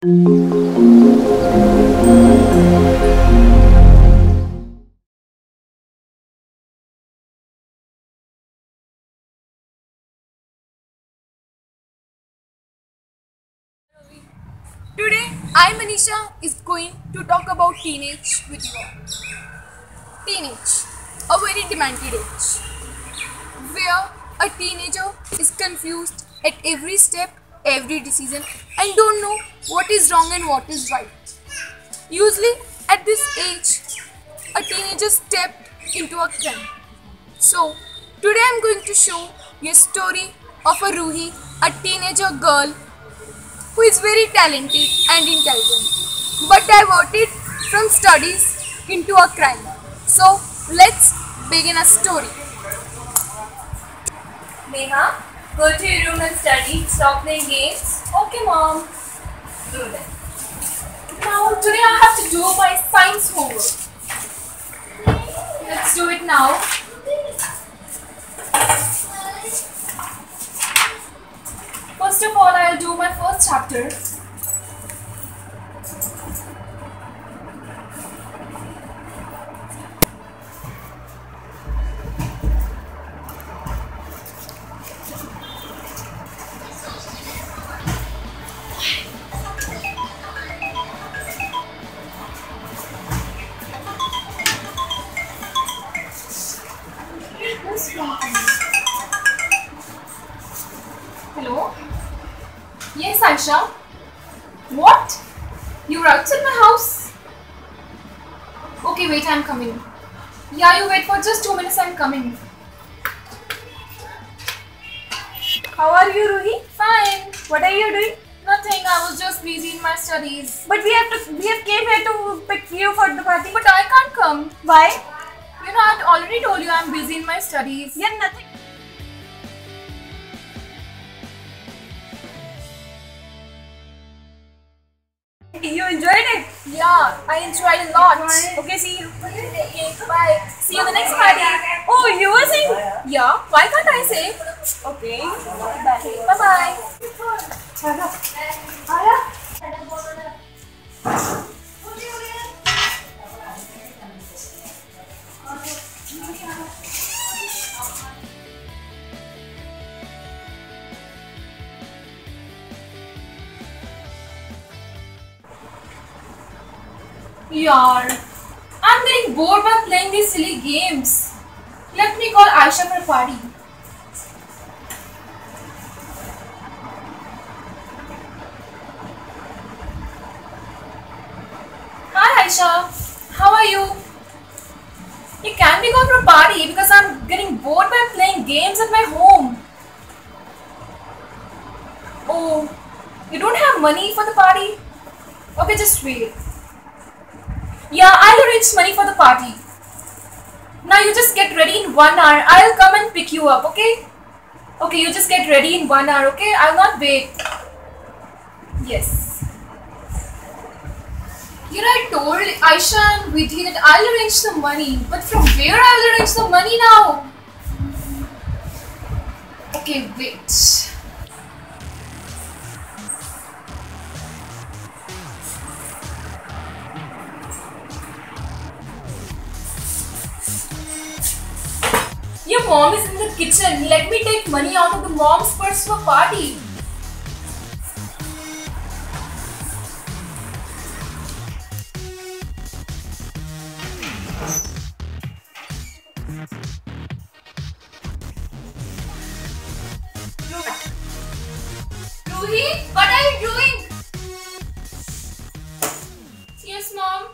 Today, I, Manisha, is going to talk about teenage with you all. Teenage, a very demanded age, where a teenager is confused at every step, every decision, and don't know what is wrong and what is right. Usually, at this age, a teenager stepped into a crime. So, today I'm going to show you a story of a Ruhi, a teenager girl who is very talented and intelligent, but diverted from studies into a crime. So let's begin a story. Neha, go to your room and study. Stop playing games. Okay, mom. Do that. Now today I have to do my science homework. Let's do it now. First of all, I'll do my first chapter. Hello? Yes, Aisha. What? You're outside my house? Okay, wait, I'm coming. Yeah, you wait for just 2 minutes, I'm coming. How are you, Ruhi? Fine. What are you doing? Nothing, I was just busy in my studies. But we have came here to pick you for the party. But I can't come. Why? You know, I already told you I'm busy in my studies. Yeah, nothing. You enjoyed it? Yeah, I enjoyed a lot. Okay, see you. Okay, bye. See you in the next party. Oh, you were saying? Yeah, why can't I say? Okay. Bye bye. Yaar, I'm getting bored by playing these silly games. Let me call Aisha for a party. Hi Aisha, how are you? You can we go for a party because I'm getting bored by playing games at my home. Oh, you don't have money for the party? Okay, just wait. Yeah, I'll arrange money for the party. Now you just get ready in 1 hour. I'll come and pick you up, okay? Okay, you just get ready in 1 hour, okay? I'll not wait. Yes. You know, I told Aisha and Vidhi that I'll arrange the money. But from where I'll arrange the money now? Okay, wait. Your mom is in the kitchen. Let me take money out of the mom's purse for party. Ruhi, what are you doing? Yes, mom.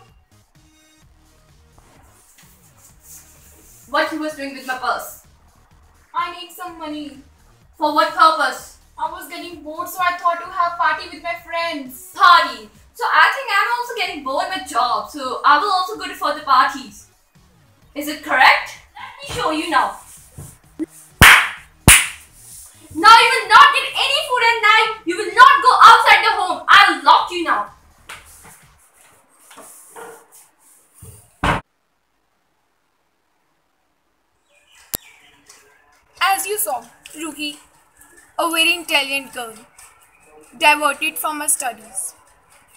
What he was doing with my purse? I need some money. For what purpose? I was getting bored, so I thought to have party with my friends. Party. So I think I'm also getting bored with job, so I will also go to further parties. Is it correct? Let me show you now. Now you will not get any food at night. You will not go outside the home. I'll lock you now. As you saw, Ruhi, a very intelligent girl, diverted from her studies,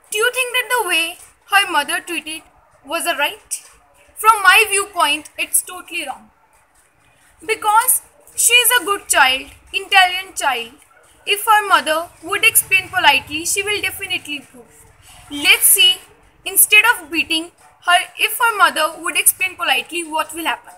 Do you think that the way her mother treated was a right? From my viewpoint, it's totally wrong. Because she is a good child, intelligent child. If her mother would explain politely, she will definitely improve. Let's see, instead of beating her, if her mother would explain politely, what will happen?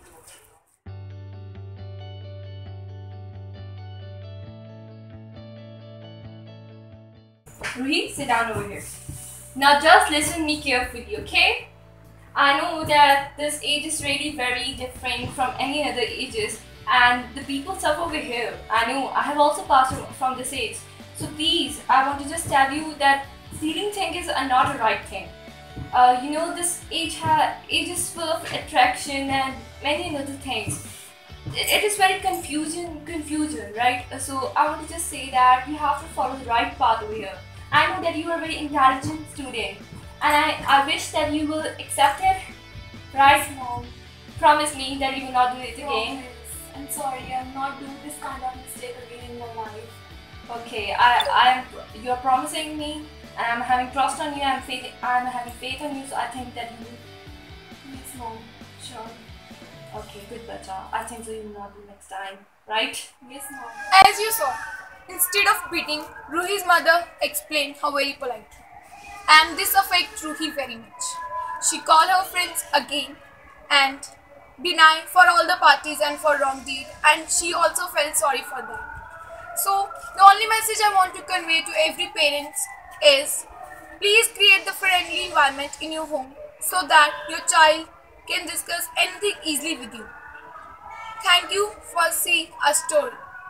Ruhi, sit down over here. Now just listen me carefully, okay? I know that this age is really very different from any other ages and the people suffer over here. I know, I have also passed from this age. So please, I want to just tell you that stealing things is not a right thing. This age is full of attraction and many other things. It is very confusion, right? So I want to just say that you have to follow the right path over here. I know that you are a very intelligent student and I wish that you will accept it, right? Yes, Mom. Promise me that you will not do it again. Promise. I'm sorry, I'm not doing this kind of mistake again in my life. Okay, you are promising me and I'm having trust on you, I'm having faith on you, so I think that you will. Yes, Mom. Sure. Okay, good Bacha. I think so you will not do next time, right? Yes, Mom. As you saw, instead of beating, Ruhi's mother explained her very politely. And this affects Ruhi very much. She called her friends again and denied for all the parties and for wrong deed, and she also felt sorry for that. So the only message I want to convey to every parent is, please create the friendly environment in your home so that your child can discuss anything easily with you. Thank you for seeing a story.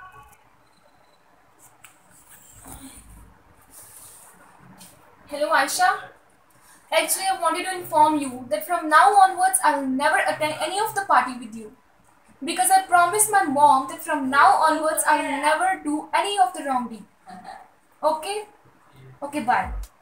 Hello Aisha. Actually, I wanted to inform you that from now onwards I will never attend any of the party with you. Because I promised my mom that from now onwards I will never do any of the wrong deed. Okay? Okay, bye.